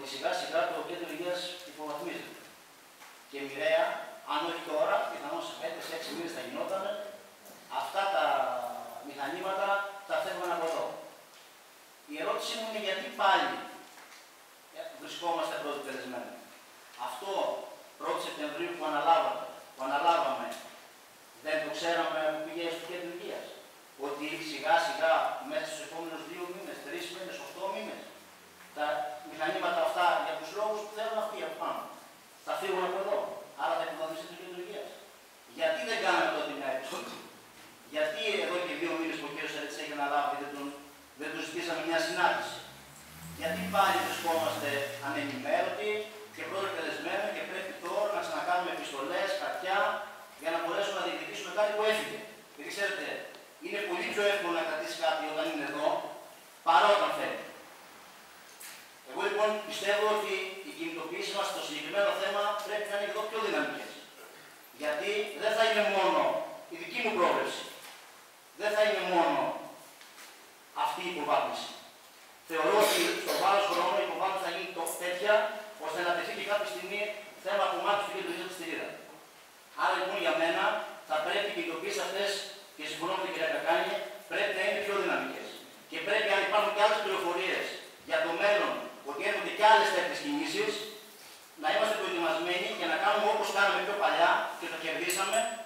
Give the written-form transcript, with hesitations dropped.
σιγά σιγά το κέντρο υγείας υποβαθμίζεται. Και μοιραία, αν όχι τώρα, πιθανώς σε 5-6 μήνες θα γινόταν, αυτά τα μηχανήματα τα φεύγουν από εδώ. Η ερώτησή μου είναι γιατί πάλι βρισκόμαστε πρώτοι πελεσμένοι. Αυτό 1η Σεπτεμβρίου που αναλάβαμε, δεν το ξέραμε από πηγές του κέντρου υγείας. Ότι σιγά σιγά μέσα στους επόμενους 2 μήνες, 3 μήνες, 8 μήνες, τα μηχανήματα αυτά για τους λόγους που θέλουν αυτοί από πάνω θα φύγουν από εδώ. Άρα θα υποβαθμιστεί το κέντρο υγείας. Γιατί δεν κάναμε τότε μια επιστολή. Γιατί εδώ και 2 μήνες που ο κ. Σαρίτης έχει αναλάβει δεν του ζητήσαμε μια συνάντηση. Γιατί πάλι βρισκόμαστε ανενημέρωτοι και πρώτοι πελεσμένοι και πρέπει τώρα να ξανακάνουμε επιστολές, χαρτιά για να μπορέσουμε να διεκδικήσουμε κάτι που έφυγε. Γιατί ξέρετε, είναι πολύ πιο εύκολο να κρατήσει κάτι όταν είναι εδώ παρά όταν φεύγει. Εγώ λοιπόν πιστεύω ότι οι κινητοποιήσεις μας στο συγκεκριμένο θέμα πρέπει να είναι εδώ πιο δυναμικές. Γιατί δεν θα είναι μόνο η δική μου πρόβλεψη, δεν θα είναι μόνο αυτή η υποβάθμιση. Θεωρώ ότι στο βάρος χρόνου η υποβάθμιση θα γίνει τέτοια ώστε να τεθεί και κάποια στιγμή θέμα κομμάτι του κέντρου υγείας στη Στηρίδα. Άρα λοιπόν για μένα θα πρέπει οι κινητοποιήσεις αυτές, και συμφωνώ με την κυρία Κακάνη, πρέπει να είναι πιο δυναμικές. Και πρέπει, αν υπάρχουν και άλλες πληροφορίες για το μέλλον, ότι έρχονται και άλλες τέτοιες κινήσεις, να είμαστε προετοιμασμένοι και να κάνουμε όπως κάναμε πιο παλιά και το κερδίσαμε,